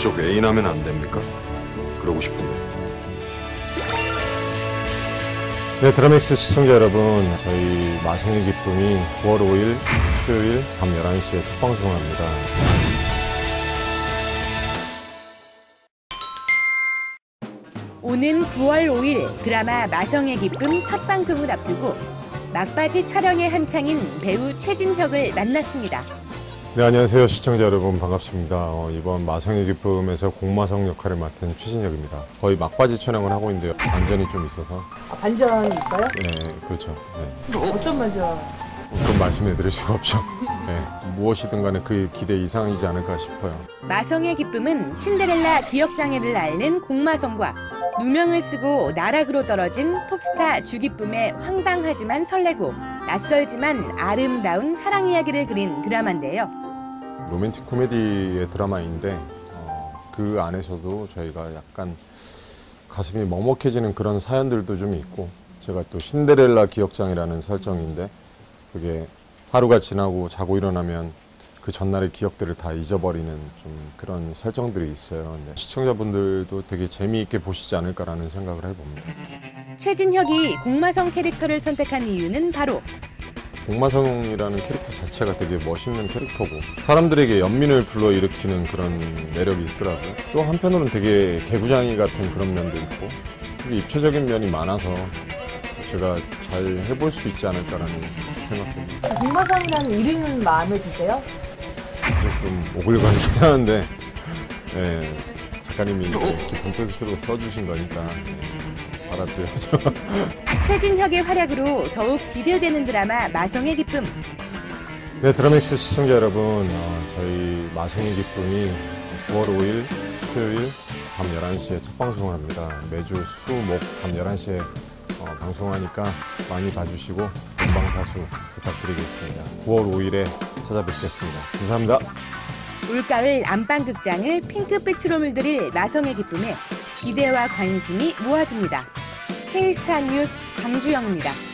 그쪽 애인하면 안 됩니까? 그러고 싶은데. 네, 드라맥스 시청자 여러분, 저희 마성의 기쁨이 9월 5일 수요일 밤 11시에 첫 방송을 합니다. 오는 9월 5일 드라마 마성의 기쁨 첫 방송을 앞두고 막바지 촬영에 한창인 배우 최진혁을 만났습니다. 네, 안녕하세요 시청자 여러분, 반갑습니다. 이번 마성의 기쁨에서 공마성 역할을 맡은 최진혁입니다. 거의 막바지 촬영을 하고 있는데요. 반전이 좀 있어서. 반전이 있어요? 네, 그렇죠. 네. 어떤 반전? 그건 말씀해 드릴 수가 없죠. 네, 무엇이든 간에 그 기대 이상이지 않을까 싶어요. 마성의 기쁨은 신데렐라 기억장애를 앓는 공마성과 누명을 쓰고 나락으로 떨어진 톱스타 주기쁨의 황당하지만 설레고 낯설지만 아름다운 사랑 이야기를 그린 드라마인데요. 로맨틱 코미디의 드라마인데 그 안에서도 저희가 약간 가슴이 먹먹해지는 그런 사연들도 좀 있고, 제가 또 신데렐라 기억장이라는 설정인데 그게 하루가 지나고 자고 일어나면 그 전날의 기억들을 다 잊어버리는 좀 그런 설정들이 있어요. 근데 시청자분들도 되게 재미있게 보시지 않을까라는 생각을 해봅니다. 최진혁이 공마성 캐릭터를 선택한 이유는 바로 공마성이라는 캐릭터 자체가 되게 멋있는 캐릭터고 사람들에게 연민을 불러일으키는 그런 매력이 있더라고요. 또 한편으로는 되게 개구장이 같은 그런 면도 있고 되게 입체적인 면이 많아서 제가 잘 해볼 수 있지 않을까라는 생각입니다. 공마성이라는 이름은 마음에 드세요? 사실 좀 오글거리긴 하는데 작가님이 깊은 뜻으로 써주신 거니까 받아들여야죠. 최진혁의 활약으로 더욱 기대되는 드라마 마성의 기쁨. 네, 드라맥스 시청자 여러분, 저희 마성의 기쁨이 9월 5일 수요일 밤 11시에 첫 방송을 합니다. 매주 수, 목 밤 11시에 방송하니까 많이 봐주시고 본방사수 부탁드리겠습니다. 9월 5일에 찾아뵙겠습니다. 감사합니다. 올가을 안방극장을 핑크빛으로 물들일 마성의 기쁨에 기대와 관심이 모아집니다. K스타 뉴스 강주영입니다.